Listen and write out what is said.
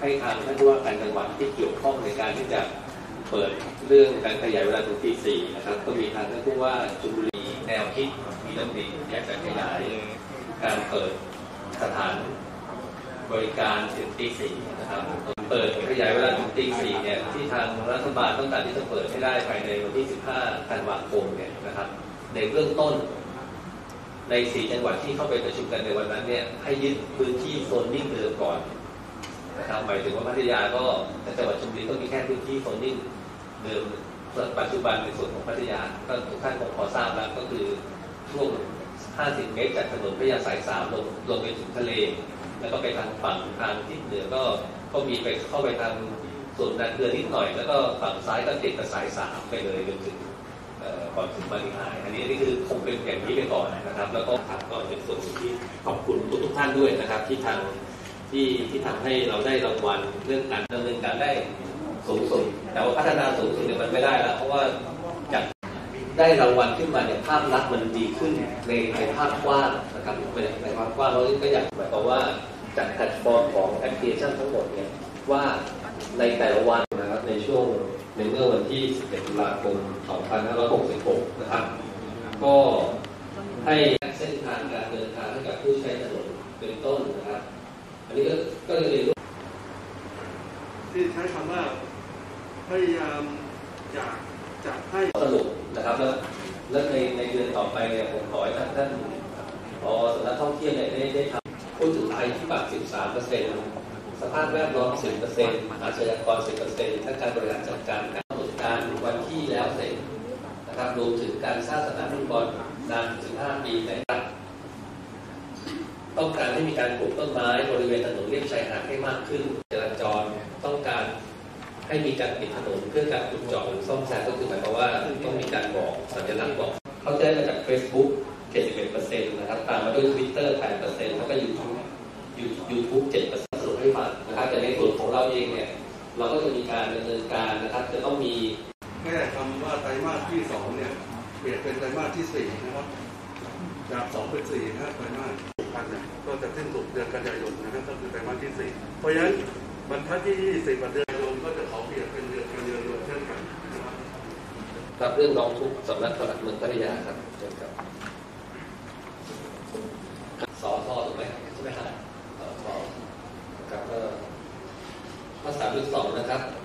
ให้ทางท่านผู้ว่าการจังหวัดที่เกี่ยวข้องในการที่จะเปิดเรื่องการขยายเวลาถึงตี 4นะครับก็มีทางท่านผู้ว่าชลบุรีแนวคิดมีดำริอยากจะขยายการเปิดสถานบริการถึงตี 4นะครับเปิดขยายเวลาถึงตี 4เนี่ยที่ทางรัฐบาลต้องการที่จะเปิดให้ได้ภายในวันที่ 15 ธันวาคมเนี่ยนะครับในเบื้องต้นใน4จังหวัดที่เข้าไปประชุมกันในวันนั้นเนี่ยให้ยึดพื้นที่โซนนิ่งเดิมก่อนนะครับหมายถึงว่าพัทยาก็จังหวัดชลบุรีก็มีแค่พื้นที่โซนนิ่งเดิมปัจจุบันในส่วนของพัทยาก็ทุกท่านคงพอทราบแล้วก็คือช่วง50 เมตรจากถนนพัทยาสาย 3ลงไปถึงทะเลแล้วก็ไปทางฝั่งทางทิศเหนือก็มีไปเข้าไปทางส่วนนาเกลือนิดหน่อยแล้วก็ฝั่งซ้ายก็ติดกับสาย 3ไปเลยจนถึงก่อนถึงบริหารอันนี้คือคงเป็นอย่างนี้ไปก่อนนะครับแล้วก็ก่อนเป็นส่วนที่ขอบคุณทุกท่านด้วยนะครับที่ทำให้เราได้รางวัลเรื่องการดำเนินการได้สูงสุดแต่ว่าพัฒนาสูงสุดเนี่ยมันไม่ได้แล้วเพราะว่าจากได้รางวัลขึ้นมาเนี่ยภาพลักษณ์มันดีขึ้นในภาพกว้างนะครับในภาพกว้างเราก็อยากหมายความว่าจากแพลตฟอร์มของแอปพลิเคชันทั้งหมดเนี่ยว่าในแต่ละวันนะครับในช่วงในเมื่อวันที่11 ตุลาคม 2566 นะครับก็ให้เส้นทางการเดินทางให้กับผู้ใช้ถนนเป็นต้นนะครับอันนี้ก็เลยที่ใช้คำว่าพยายามอยากจะให้สรุปนะครับแล้วในเดือนต่อไปเนี่ยผมขอให้ท่านสำนักท่องเที่ยวเนี่ยได้ทำผู้ถือภัยพิบัติ 13%สภาพแวดล้อม 10% อาชญากร 10% ทั้งการบริหารจัดการกำหนดการวันที่แล้วเสร็จนะครับรวมถึงการสร้างสนามฟุตบอลนานถึง15 ปีนะครับต้องการให้มีการปลูกต้นไม้บริเวณถนนเลียบชายหาดให้มากขึ้นจราจรต้องการให้มีการปิดถนนเพื่อการขุดเจาะหรือซ่อมแซมก็คือหมายความว่าต้องมีการบอกสัญลักษณ์บอกเขาได้มาจาก Facebook 71% นะครับตามมาด้วย Twitter 8% แล้วก็ YouTube 7% สรุปให้ฟังนะครับแต่ในส่วนของเราเองเนี่ยเราก็จะมีการดำเนินการนะครับจะต้องมีแค่คำว่าไตรมาสที่ 2เนี่ยเปลี่ยนเป็นไตรมาสที่ 4นะครับจาก2เป็น4นะครับไตรมาส6,000เนี่ยก็จะสิ้นสุดเดือนกันยายนนะครับก็คือไตรมาสที่ 4เพราะฉะนั้นบรรทัดที่20เดือนกันยายนก็จะขอเปลี่ยนเป็นเดือนกันยายนเช่นกันนะครับครับเรื่องร้องทุกข์สำนักปลัดเมืองพัทยาครับเชิญครับสทถูกไหมใช่ไหมครับสทครับก็ข้อ 3.2 นะครับ